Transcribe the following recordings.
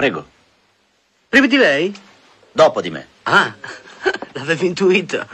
Prego. Prima di lei? Dopo di me. Ah, l'avevo intuito.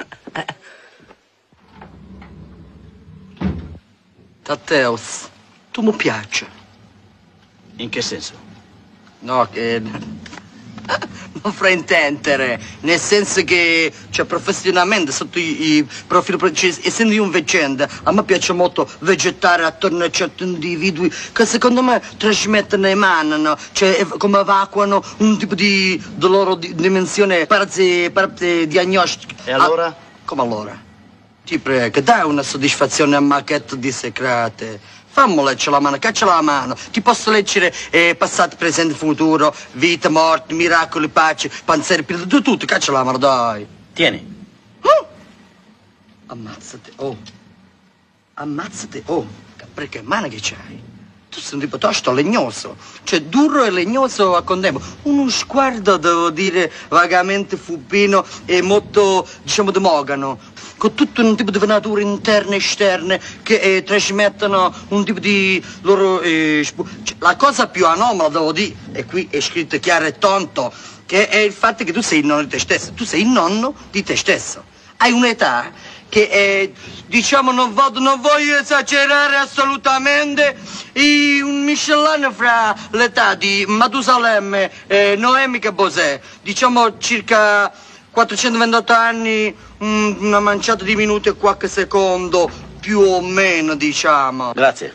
Tatteus, tu mi piaci. In che senso? No, che... non fraintendere, nel senso che, cioè, professionalmente, sotto i profili, cioè, essendo io un veggente, a me piace molto vegetare attorno a certi individui che secondo me trasmettono e emanano, cioè, come evacuano un tipo di loro dimensione parte diagnostica. E allora? Come allora? Ti prego, dai una soddisfazione a Macchetto di Secrete. Fammi leggere la mano, caccia la mano. Ti posso leggere passato, presente, futuro, vita, morte, miracoli, pace, panzeri, tutto, caccia la mano, dai. Tieni. Ammazzate, oh. Ammazzate, oh. Perché mano che c'hai? Tu sei un tipo tosto legnoso, cioè duro e legnoso a contempo. Uno sguardo, devo dire, vagamente furbino e molto, diciamo, demogano, con tutto un tipo di venature interne e esterne che trasmettono un tipo di loro... la cosa più anomala, devo dire, e qui è scritto chiaro e tonto, che è il fatto che tu sei il nonno di te stesso. Tu sei il nonno di te stesso. Hai un'età che è, diciamo, non voglio esagerare assolutamente, un miscellaneo fra l'età di Matusalemme e Noemi che Bosè, diciamo circa 428 anni, una manciata di minuti e qualche secondo, più o meno, diciamo. Grazie.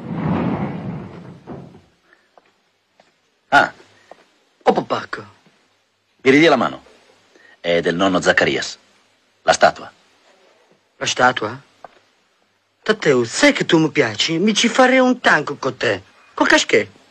Ah, Oh, papacco. mi ridia la mano. È del nonno Zaccarias. La statua. La statua? Tatteo, sai che tu mi piaci? Mi ci farei un tango con te. Con casché?